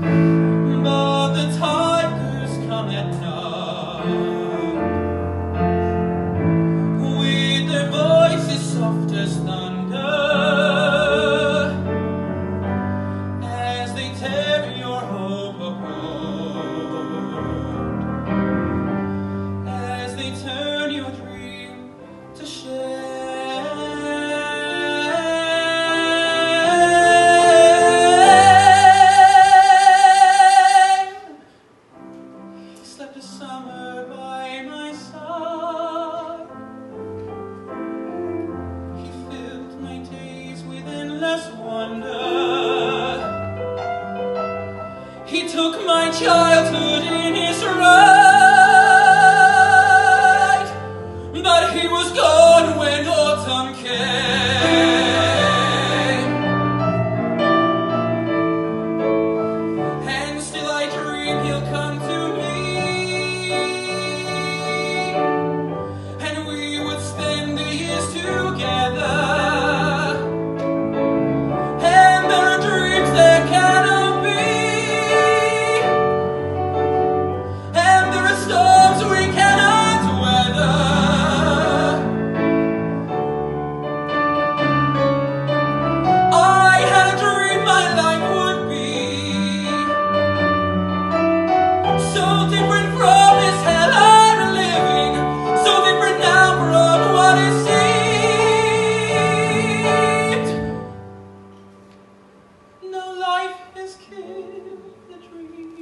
but the tigers come at night with their voices soft as thunder, as they tear your hope apart, as they turn your dream to shame. Slept a summer by my side. He filled my days with endless wonder. He took my childhood in his right, but he was gone when autumn came. And still I dream he'll come to me, and we would spend the years together. And there are dreams that cannot be, and there are storms we cannot weather. I had a dream my life would be so different from this hell I'm living, so different now from what it seemed. No, life has killed the dream.